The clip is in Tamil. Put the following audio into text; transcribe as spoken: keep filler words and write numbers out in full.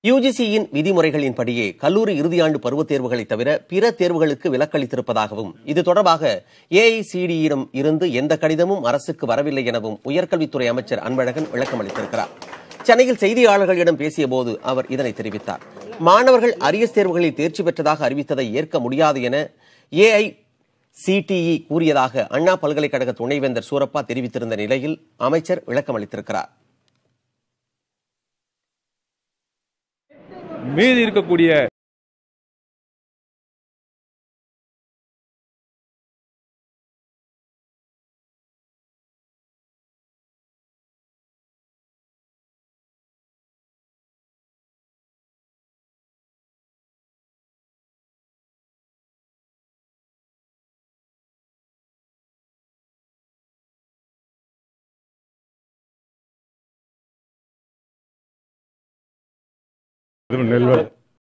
யுஜிசியின் விதிமுறைகளின்படியே கல்லூரி இறுதியாண்டு பருவத் தேர்வுகளை தவிர பிற தேர்வுகளுக்கு விலக்களித்திருப்பதாகவும் இது தொடர்பாக ஏஐசிடியிடம் இருந்து எந்த கடிதமும் அரசுக்கு வரவில்லை எனவும் உயர்கல்வித்துறை அமைச்சர் அன்பழகன் விளக்கம் அளித்திருக்கிறார். சென்னையில் செய்தியாளர்களிடம் பேசிய போது அவர் இதனை தெரிவித்தார். மாணவர்கள் அரியஸ் தேர்வுகளில் தேர்ச்சி பெற்றதாக அறிவித்ததை ஏற்க முடியாது என ஏஐசிடிஇ கூறியதாக அண்ணா பல்கலைக்கழக துணைவேந்தர் சூரப்பா தெரிவித்திருந்த நிலையில் அமைச்சர் விளக்கம் அளித்திருக்கிறார். மீதி இருக்கக்கூடிய நெல்வர்